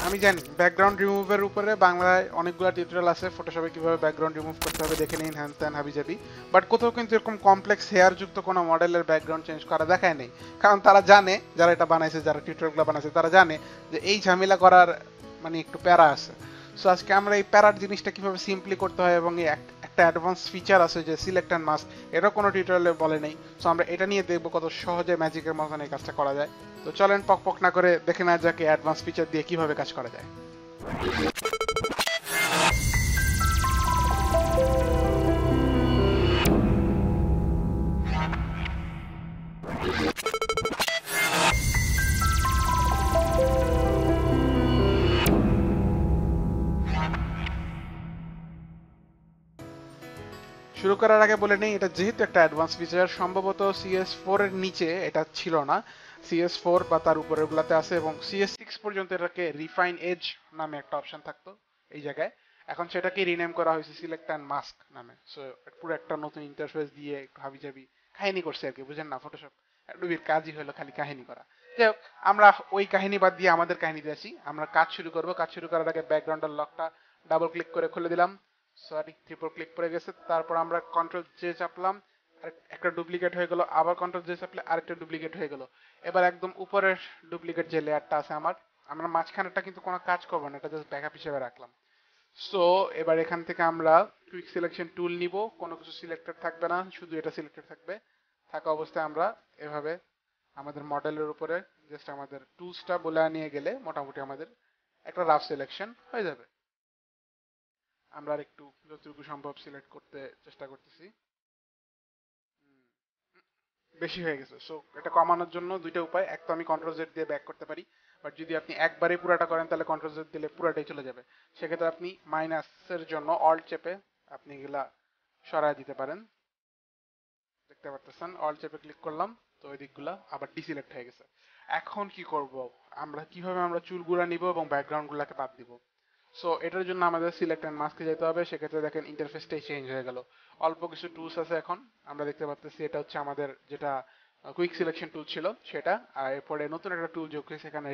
আমি জানি ব্যাকগ্রাউন্ড রিমুভের উপরে বাংলায় অনেকগুলো টিউটোরিয়াল আছে, ফটোশপে কিভাবে ব্যাকগ্রাউন্ড রিমুভ করতে হবে দেখে নিন, হ্যান ত্যান হাবিজাবি। বাট কোথাও কিন্তু এরকম কমপ্লেক্স হেয়ার যুক্ত কোনো মডেলের ব্যাকগ্রাউন্ড চেঞ্জ করা দেখায় নেই, কারণ তারা জানে, যারা এটা বানাইছে, যারা টিউটোরিয়ালগুলো বানাইছে, তারা জানে যে এই ঝামেলা করার মানে একটু প্যারা আছে। সো আজকে আমরা এই প্যারার জিনিসটা কিভাবে সিম্পলি করতে হয় এবং এই একটা অ্যাডভান্স ফিচার আছে যে সিলেক্ট অ্যান্ড মাস্ক, এটা কোনো টিউটোরিয়ালে বলে নেই। সো আমরা এটা নিয়ে দেখবো কত সহজে ম্যাজিকের মতন এই কাজটা করা যায়। তো চলেন পক পক না করে দেখে না যাকে অ্যাডভান্স ফিচার দিয়ে কিভাবে কাজ করা যায়। শুরু করার আগে বলে নেই, এটা যেহেতু একটা অ্যাডভান্স ফিচার, সম্ভবত CS4 এর নিচে এটা ছিল না, CS4 বা তার উপরের গুলাতে আছে, এবং CS6 পর্যন্ত এটাকে রিফাইন এজ নামে একটা অপশন থাকতো এই জায়গায়। এখন সেটাকে রিনেম করা হয়েছে সিলেক্ট অ্যান্ড মাস্ক নামে। সো পুরো একটা নতুন ইন্টারফেস দিয়ে একটু হাবিজাবি কাহিনী করছে আর কি, বুঝেন না? ফটোশপ ডুবির কাজই হলো খালি কাহিনী করা। যাই হোক, আমরা ওই কাহিনী বাদ দিয়ে আমাদের কাহিনীতে আসি। আমরা কাজ শুরু করব। কাজ শুরু করার আগে ব্যাকগ্রাউন্ডের লকটা ডাবল ক্লিক করে খুলে দিলাম। সরি, ট্রিপল ক্লিক পড়ে গেছে। তারপর আমরা কন্ট্রোল জে চাপলাম, একটা ডুপ্লিকেট হয়ে গেল। আবার কন্ট্রোল জে চাপলে আরেকটা ডুপ্লিকেট হয়ে গেল। এবার একদম উপরের ডুপ্লিকেট যে লেয়ারটা আছে আমরা মাঝখানেরটা কিন্তু কোনো কাজ করবো না, এটা জাস্ট ব্যাকআপ হিসেবে রাখলাম। সো এবার এখান থেকে আমরা কুইক সিলেকশন টুল নিব। কোনো কিছু সিলেক্টেড থাকবে না, শুধু এটা সিলেক্টেড থাকবে। থাকা অবস্থায় আমরা এভাবে আমাদের মডেলের উপরে জাস্ট আমাদের টুলসটা বলে নিয়ে গেলে মোটামুটি আমাদের একটা রাফ সিলেকশন হয়ে যাবে। আমরা আর একটু যতটুকু সম্ভব সিলেক্ট করতে চেষ্টা করতেছি। বেশি হয়ে গেছে। সো এটা কমানোর জন্য দুইটা উপায়, এক তো আমি কন্ট্রোল জেড দিয়ে ব্যাক করতে পারি, বাট যদি আপনি একবারে পুরাটা করেন তাহলে কন্ট্রোল জেড দিলে পুরাটাই চলে যাবে। সেক্ষেত্রে আপনি মাইনাসের জন্য অল্ট চেপে আপনি এগুলা সরায় দিতে পারেন। দেখতে পারতেছেন, অল্ট চেপে ক্লিক করলাম, তো ওই দিকগুলা আবার ডিসিলেক্ট হয়ে গেছে। এখন কি করব, আমরা চুলগুলা নিব এবং ব্যাকগ্রাউন্ড গুলাকে বাদ দিব। সো এটার জন্য আমাদের সিলেক্ট অ্যান্ড মাস্কে যেতে হবে। সেক্ষেত্রে দেখেন ইন্টারফেসটাই চেঞ্জ হয়ে গেল। অল্প কিছু টুলস আছে এখন, আমরা দেখতে পাচ্ছি এটা হচ্ছে আমাদের যেটা কুইক সিলেকশন টুল ছিল সেটা। আর এরপরে নতুন একটা টুল যোগ হয়েছে এখানে,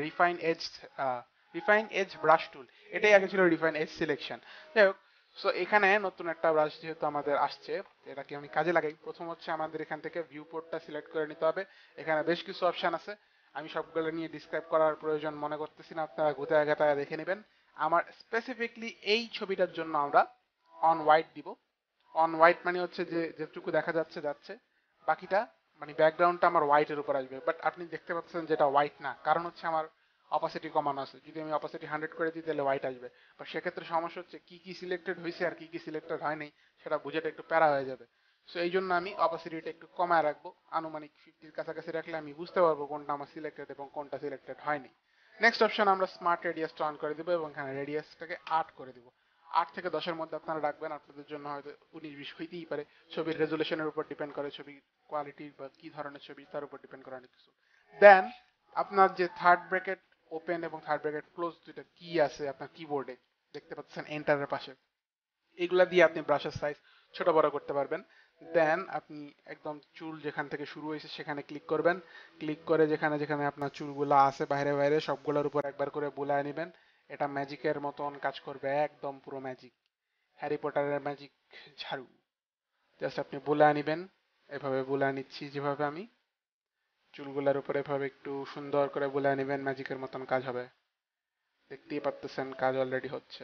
রিফাইন এজ ব্রাশ টুল। এটাই আগে ছিল রিফাইন এজ সিলেকশন। যাই হোক, সো এখানে নতুন একটা ব্রাশ যেহেতু আমাদের আসছে, এটাকে আমি কাজে লাগাই। প্রথম হচ্ছে আমাদের এখান থেকে ভিউ পোর্টটা সিলেক্ট করে নিতে হবে। এখানে বেশ কিছু অপশন আছে, আমি সবগুলো নিয়ে ডিসক্রাইব করার প্রয়োজন মনে করতেছি না, আপনারা ঘুরে ঘাটায় দেখে নেবেন। আমার স্পেসিফিকলি এই ছবিটার জন্য আমরা অন হোয়াইট দিব। অন হোয়াইট মানে হচ্ছে যে যেটুকু দেখা যাচ্ছে যাচ্ছে, বাকিটা মানে ব্যাকগ্রাউন্ডটা আমার হোয়াইটের উপর আসবে। বাট আপনি দেখতে পাচ্ছেন যেটা হোয়াইট না, কারণ হচ্ছে আমার অপাসিটি কমানো আছে। যদি আমি অপাসিটি 100 করে দিই তাহলে হোয়াইট আসবে। বাট সেক্ষেত্রে সমস্যা হচ্ছে কি কি সিলেক্টেড হয়েছে আর কি কি সিলেক্টেড হয়নি সেটা বুঝেটা একটু প্যারা হয়ে যাবে। সো এই জন্য আমি অপাসিটিটা একটু কমায় রাখবো, আনুমানিক 50-র কাছাকাছি রাখলে আমি বুঝতে পারবো কোনটা আমার সিলেক্টেড এবং কোনটা সিলেক্টেড হয়নি। নেক্সট অপশন, আমরা স্মার্ট রেডিয়াসটা অন করে দিব এবং এখানে রেডিয়াসটাকে 8 করে দিব। 8 থেকে 10-এর মধ্যে আপনারা রাখবেন, আপনাদের জন্য হয়তো 19-20 হইতেই পারে। ছবির রেজুলেশনের উপর ডিপেন্ড করে, ছবি কোয়ালিটি বা কি ধরনের ছবি তার উপর ডিপেন্ড করে অনেক কিছু। দেন আপনার যে থার্ড ব্র্যাকেট ওপেন এবং থার্ড ব্র্যাকেট ক্লোজ দুইটা কি আছে আপনার কিবোর্ডে দেখতে পাচ্ছেন এন্টারের পাশে, এগুলা দিয়ে আপনি ব্রাশের সাইজ ছোট বড় করতে পারবেন। দেন আপনি একদম চুল যেখান থেকে শুরু হয়েছে সেখানে ক্লিক করবেন। ক্লিক করে যেখানে যেখানে আপনার চুলগুলো আছে বাইরে বাইরে সবগুলোর উপর একবার করে বুলায় নেবেন। এটা ম্যাজিকের মতন কাজ করবে, একদম পুরো ম্যাজিক, হ্যারি পটারের ম্যাজিক ঝাড়ু। জাস্ট আপনি বুলায় নেবেন। এভাবে বুলায় নিচ্ছি যেভাবে আমি, চুলগুলোর উপরে এভাবে একটু সুন্দর করে বুলায় নেবেন, ম্যাজিকের মতন কাজ হবে। দেখতেই পাচ্তেছেন কাজ অলরেডি হচ্ছে।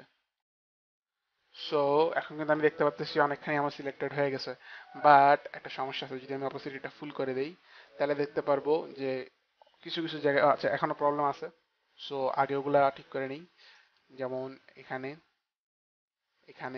সো এখন কিন্তু আমি দেখতে পাচ্ছি অনেকখানি আমার সিলেক্টেড হয়ে গেছে। বাট একটা সমস্যা আছে, যদি আমি অপোসিটিটা ফুল করে দেই তাহলে দেখতে পারবো যে কিছু কিছু জায়গায় আচ্ছা এখনো প্রবলেম আছে। সো আগে ওগুলা ঠিক করে নিই। যেমন এখানে, এখানে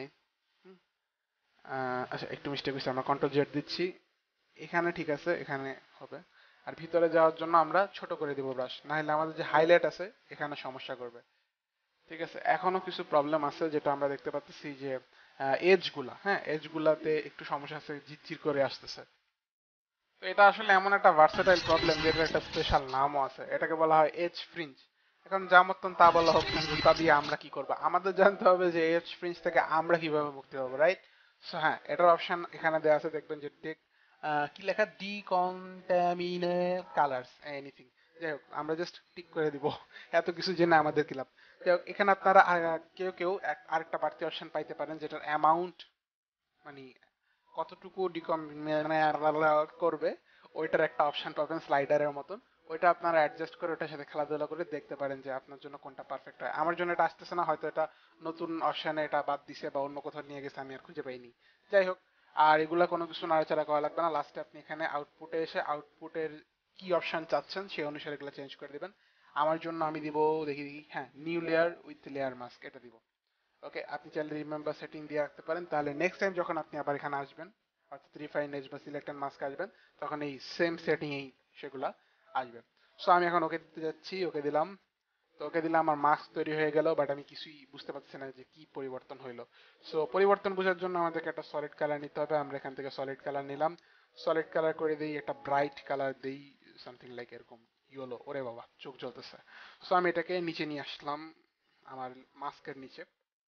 আচ্ছা একটু মিস্টেক হয়েছে, আমরা কন্ট্রোল জেড দিচ্ছি। এখানে ঠিক আছে, এখানে হবে। আর ভিতরে যাওয়ার জন্য আমরা ছোট করে দিব ব্রাশ, না হলে আমাদের যে হাইলাইট আছে এখানে সমস্যা করবে। ঠিক আছে, এখনো কিছু প্রবলেম আছে যেটা আমরা দেখতে পাচ্ছি যে এজ গুলা, হ্যাঁ এজ গুলাতে একটু সমস্যা আছে, ঝিরঝির করে আসতেছে। তো এটা আসলে এমন একটা ভার্সেটাইল প্রবলেম যেটার একটা স্পেশাল নামও আছে, এটাকে বলা হয় এজ ফ্রিঞ্জ। এখন যা মতন তা বলা হোক, কিন্তু তা দিয়ে আমরা কি করবো, আমাদের জানতে হবে যে এজ ফ্রিঞ্জ থেকে আমরা কিভাবে মুক্তি পাবো, রাইট? সো হ্যাঁ, এটার অপশন এখানে দেওয়া আছে, দেখবেন যে টেক কি লেখা, ডিকন্টামিনেট কালার্স এনিথিং। যাই হোক আমরা জাস্ট টিক করে দিব। এত কিছু জেনে আমাদের কি লাভ। যাই হোক এখানে আপনারা কেউ কেউ আরেকটা বাড়তি অপশন পাইতে পারেন যেটার অ্যামাউন্ট মানে কতটুকু করবে ওইটার একটা অপশন পাবেন স্লাইডারের মতন। ওইটা আপনারা অ্যাডজাস্ট করে ওটার সাথে খেলাধুলা করে দেখতে পারেন যে আপনার জন্য কোনটা পারফেক্ট হয়। আমার জন্য এটা আসতেছে না, হয়তো এটা নতুন অপশনে এটা বাদ দিছে বা অন্য কোথাও নিয়ে গেছে, আমি আর খুঁজে পাইনি। যাই হোক, আর এগুলা কোনো কিছু নাড়াচাড়া করা লাগবে না। লাস্টে আপনি এখানে আউটপুটে এসে আউটপুটের কি অপশন চাচ্ছেন সেই অনুসারে এগুলো চেঞ্জ করে দিবেন। আমার জন্য আমি দিব, দেখি দেখি, হ্যাঁ, new layer with layer mask এটা দিব। ওকে, আপনি চাইলে রিমেম্বার সেটিং দিয়ে রাখতে পারেন, তাহলে নেক্সট টাইম যখন আপনি আবার এখানে আসবেন, অর্থাৎ রিফাইন এজ বা সিলেক্টেড মাস্ক আসবেন, তখন এই সেম সেটিং এই সেগুলা আসবে। সো আমি এখন ওকে দিতে যাচ্ছি, ওকে দিলাম। তো ওকে দিলাম, আমার মাস্ক তৈরি হয়ে গেল, বাট আমি কিছুই বুঝতে পারছি না যে কি পরিবর্তন হইলো। সো পরিবর্তন বোঝার জন্য আমাদেরকে একটা সলিড কালার নিতে হবে। আমরা এখান থেকে সলিড কালার নিলাম, সলিড কালার করে দিই, একটা ব্রাইট কালার দিই, সামথিং লাইক এরকম ইয়েলো। ওরে বাবা, চোখ জ্বলতেছে। সো আমি এটাকে নিচে নিয়ে আসলাম, আমার মাস্কের নিচে।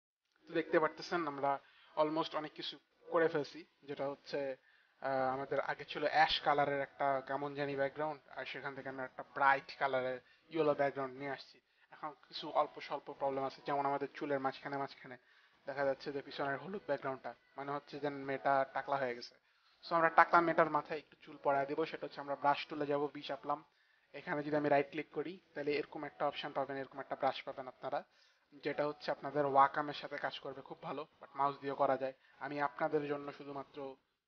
তো দেখতে পারতেছেন আমরা অলমোস্ট অনেক কিছু করে ফেলছি, যেটা হচ্ছে আমাদের আগে ছিল অ্যাশ কালারের একটা কেমন জানি ব্যাকগ্রাউন্ড, আর সেখান থেকে আমরা একটা ব্রাইট কালারের ইয়েলো ব্যাকগ্রাউন্ড নিয়ে আসছি। এখন কিছু অল্প স্বল্প প্রবলেম আছে, যেমন আমাদের চুলের মাঝখানে মাঝখানে দেখা যাচ্ছে যে পিছনের হলুদ ব্যাকগ্রাউন্ডটা মানে হচ্ছে যে মেয়েটা টাকলা হয়ে গেছে। সো আমরা টাকলা মেয়েটার মাথায় একটু চুল পড়ায় দিব। সেটা হচ্ছে আমরা ব্রাশ টুলে যাব, বিষ আপলাম। এখানে যদি আমি রাইট ক্লিক করি তাহলে এরকম একটা অপশন পাবেন, এরকম একটা ব্রাশ পাবেন আপনারা, যেটা হচ্ছে আপনাদের ওয়াকামের সাথে কাজ করবে খুব ভালো, বাট মাউস দিয়ে করা যায়। আমি আপনাদের জন্য শুধুমাত্র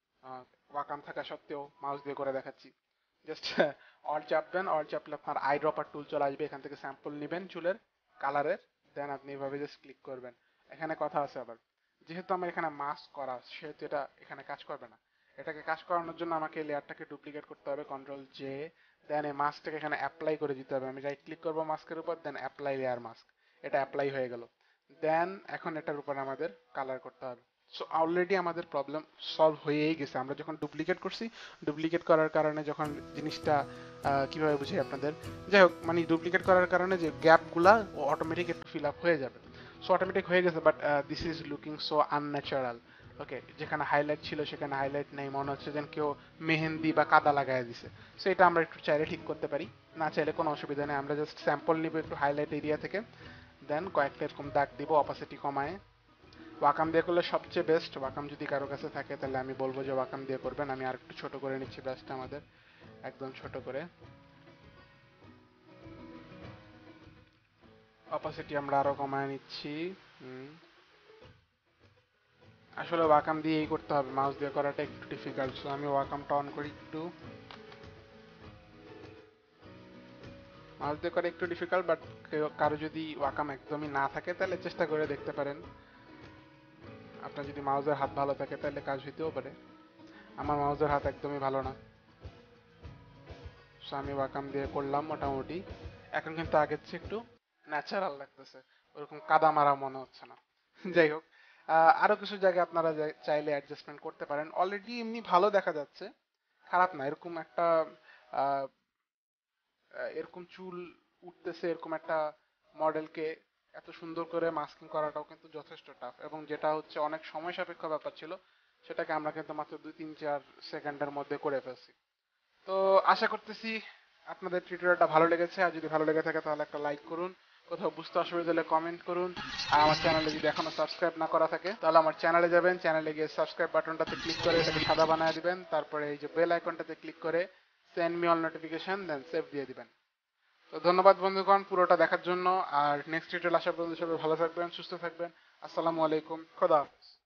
ওয়াকাম থাকা সত্ত্বেও মাউস দিয়ে করে দেখাচ্ছি। জাস্ট অল চাপবেন, অল চাপলে আপনার আই ড্রপার টুল চলে আসবে, এখান থেকে স্যাম্পল নেবেন চুলের কালারের, দেন আপনি এভাবে জাস্ট ক্লিক করবেন। এখানে কথা আছে আবার, যেহেতু আমার এখানে মাস্ক করা সেহেতু এটা এখানে কাজ করবে না। এটাকে কাজ করানোর জন্য আমাকে লেয়ারটাকে ডুপ্লিকেট করতে হবে, কন্ট্রোল জে, দেন এই মাস্কটাকে এখানে অ্যাপ্লাই করে দিতে হবে। আমি রাইট ক্লিক করবো মাস্কের উপর, দেন অ্যাপ্লাই লেয়ার মাস্ক, এটা অ্যাপ্লাই হয়ে গেল। দেন এখন এটার উপর আমাদের কালার করতে হবে। সো অলরেডি আমাদের প্রবলেম সলভ হয়েই গেছে। আমরা যখন ডুপ্লিকেট করছি, ডুপ্লিকেট করার কারণে যখন জিনিসটা কিভাবে বুঝি আপনাদের, যাই হোক, মানে ডুপ্লিকেট করার কারণে যে গ্যাপগুলা ও অটোমেটিক একটু ফিল আপ হয়ে যাবে। সো অটোমেটিক হয়ে গেছে, but this is looking so unnatural. Okay, যেখানে হাইলাইট ছিল সেখানে হাইলাইট নেই, মনে হচ্ছে যেন কেউ মেহেন্দি বা কাদা লাগাই দিছে। সো এটা আমরা একটু চাইলে ঠিক করতে পারি, না চাইলে কোনো অসুবিধা নেই। আমরা জাস্ট স্যাম্পল নিব একটু হাইলাইট এরিয়া থেকে, দেন কয়েকটা এরকম দাগ দিব অপাসিটি কমায়। ওয়াকাম দিয়ে করলে সবচেয়ে বেস্ট। ওয়াকাম যদি কারো কাছে থাকে তাহলে আমি বলবো যে ওয়াকাম দিয়ে করবেন। আমি আর একটু ছোট করে নিচ্ছি ব্রাশটা আমাদের, একদম ছোট করে। অপাসিটি আমরা আরো কমায় নিচ্ছি। হুম, আসলে ওয়াকাম দিয়েই করতে হবে, মাউস দিয়ে করাটা একটু ডিফিকাল্ট। সো আমি ওয়াকামটা অন করি একটু। মাউস দিয়ে করা একটু ডিফিকাল্ট, বাট কারো যদি ওয়াকাম একদমই না থাকে তাহলে চেষ্টা করে দেখতে পারেন। আপনার যদি মাউসের হাত ভালো থাকে তাহলে কাজ হইতেও পারে। আমার মাউসের হাত একদমই ভালো না, সো আমি ওয়াকাম দিয়ে করলাম মোটামুটি। এখন কিন্তু আগের চেয়ে একটু ন্যাচারাল লাগতেছে, ওরকম কাদা মারা মনে হচ্ছে না। যাই হোক, আরো কিছু জায়গায় আপনারা চাইলে অ্যাডজাস্টমেন্ট করতে পারেন। অলরেডি এমনি ভালো দেখা যাচ্ছে, খারাপ না। এরকম একটা আহ, এরকম চুল উঠতেছে এরকম একটা মডেলকে এত সুন্দর করে মাস্কিং করাটাও কিন্তু যথেষ্ট টাফ, এবং যেটা হচ্ছে অনেক সময় সাপেক্ষ ব্যাপার ছিল, সেটাকে আমরা কিন্তু মাত্র 2-3-4 সেকেন্ডের মধ্যে করে ফেলছি। তো আশা করতেছি আপনাদের টিউটোরিয়ালটা ভালো লেগেছে। আর যদি ভালো লেগে থাকে তাহলে একটা লাইক করুন, কোথাও বুঝতে অসুবিধা হলে কমেন্ট করুন। আর আমার চ্যানেলে যদি এখনো সাবস্ক্রাইব না করা থাকে তাহলে আমার চ্যানেলে যাবেন, চ্যানেলে গিয়ে সাবস্ক্রাইব বাটনটাতে ক্লিক করে এটাকে সাদা বানিয়ে দিবেন, তারপরে এই যে বেল আইকনটাতে ক্লিক করে send me all notification, then save দিয়ে দিবেন। তো ধন্যবাদ বন্ধুগণ পুরোটা দেখার জন্য। আর নেক্সট টিউটোরিয়াল আসা পর্যন্ত সবাই ভালো থাকবেন, সুস্থ থাকবেন। আসসালামু আলাইকুম, খোদা হাফেজ।